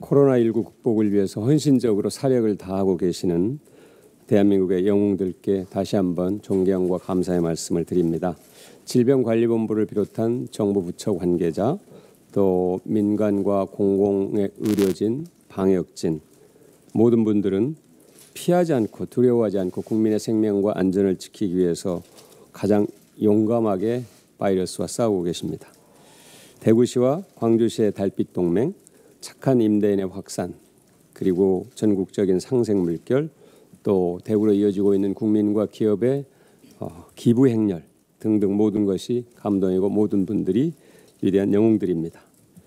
코로나19 극복을 위해서 헌신적으로 사력을 다하고 계시는 대한민국의 영웅들께 다시 한번 존경과 감사의 말씀을 드립니다. 질병관리본부를 비롯한 정부 부처 관계자, 또 민간과 공공의 의료진, 방역진, 모든 분들은 피하지 않고 두려워하지 않고 국민의 생명과 안전을 지키기 위해서 가장 용감하게 바이러스와 싸우고 계십니다. 대구시와 광주시의 달빛 동맹, 착한 임대인의 확산, 그리고 전국적인 상생 물결, 또 대구로 이어지고 있는 국민과 기업의 기부 행렬 등등 모든 것이 감동이고 모든 분들이 위대한 영웅들입니다.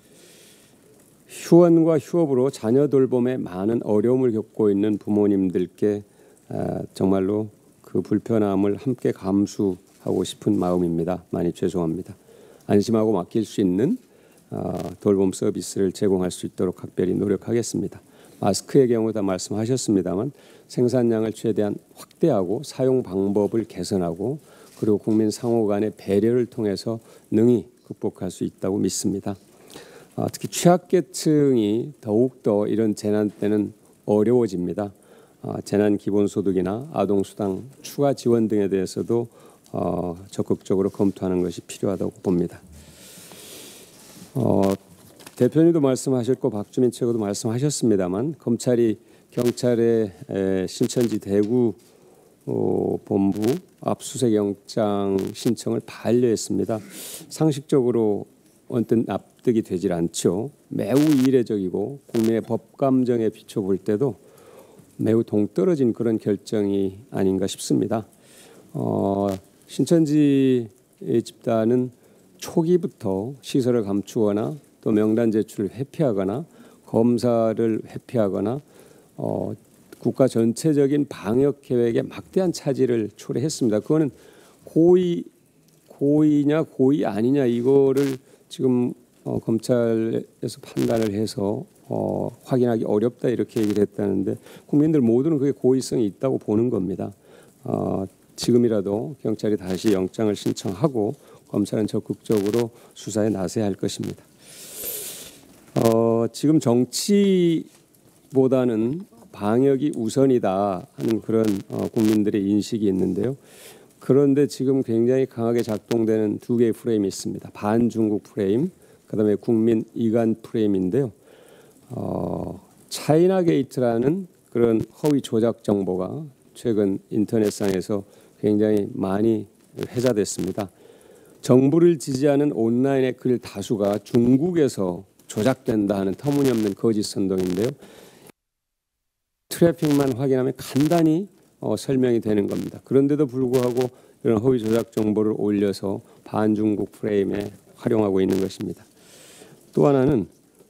휴원과 휴업으로 자녀 돌봄에 많은 어려움을 겪고 있는 부모님들께 정말로 그 불편함을 함께 감수하고 싶은 마음입니다. 많이 죄송합니다. 안심하고 맡길 수 있는 돌봄 서비스를 제공할 수 있도록 각별히 노력하겠습니다. 마스크의 경우 다 말씀하셨습니다만 생산량을 최대한 확대하고 사용 방법을 개선하고 그리고 국민 상호 간의 배려를 통해서 능히 극복할 수 있다고 믿습니다. 특히 취약계층이 더욱더 이런 재난 때는 어려워집니다. 재난 기본소득이나 아동수당 추가 지원 등에 대해서도 적극적으로 검토하는 것이 필요하다고 봅니다. 대표님도 말씀하셨고 박주민 최고도 말씀하셨습니다만 검찰이 경찰의 신천지 대구 본부 압수수색 영장 신청을 반려했습니다. 상식적으로 언뜻 납득이 되질 않죠. 매우 이례적이고 국민의 법 감정에 비춰볼 때도 매우 동떨어진 그런 결정이 아닌가 싶습니다. 신천지 집단은 초기부터 시설을 감추거나 또 명단 제출을 회피하거나 검사를 회피하거나 국가 전체적인 방역 계획에 막대한 차질을 초래했습니다. 그거는 고의냐 고의 아니냐 이거를 지금 검찰에서 판단을 해서 확인하기 어렵다 이렇게 얘기를 했다는데 국민들 모두는 그게 고의성이 있다고 보는 겁니다. 지금이라도 경찰이 다시 영장을 신청하고 검찰은 적극적으로 수사에 나서야 할 것입니다. 지금 정치보다는 방역이 우선이다 하는 그런 국민들의 인식이 있는데요. 그런데 지금 굉장히 강하게 작동되는 두 개의 프레임이 있습니다. 반중국 프레임, 그다음에 국민 이간 프레임인데요. 차이나 게이트라는 그런 허위 조작 정보가 최근 인터넷상에서 굉장히 많이 회자됐습니다. 정부를 지지하는 온라인의 글 다수가 중국에서 조작된다 하는 터무니없는 거짓 선동인데요. 트래픽만 확인하면 간단히 설명이 되는 겁니다. 그런데도 불구하고 이런 허위 조작 정보를 올려서 반중국 프레임에 활용하고 있는 것입니다. 또 하나는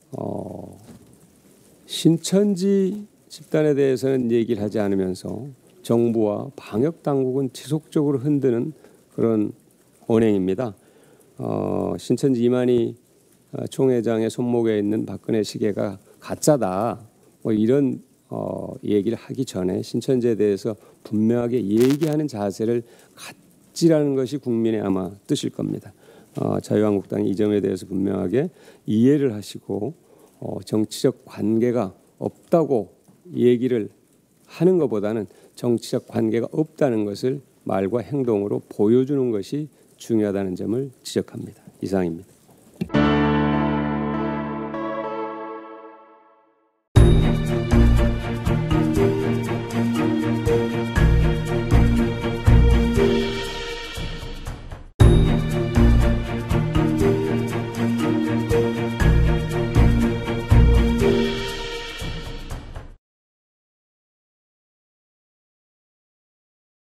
신천지 집단에 대해서는 얘기를 하지 않으면서 정부와 방역 당국은 지속적으로 흔드는 그런 언행입니다. 신천지 이만희 총회장의 손목에 있는 박근혜 시계가 가짜다. 뭐 이런 얘기를 하기 전에 신천지에 대해서 분명하게 얘기하는 자세를 갖지라는 것이 국민의 아마 뜻일 겁니다. 자유한국당이 이 점에 대해서 분명하게 이해를 하시고 정치적 관계가 없다고 얘기를 하는 것보다는 정치적 관계가 없다는 것을 말과 행동으로 보여주는 것이 중요하다는 점을 지적합니다. 이상입니다.